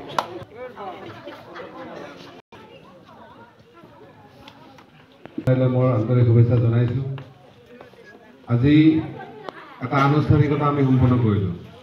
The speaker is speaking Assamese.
মই আন্তৰিক শুভেচ্ছা জনাইছোঁ। আজি এটা আনুষ্ঠানিকতা আমি সম্পন্ন কৰিলোঁ।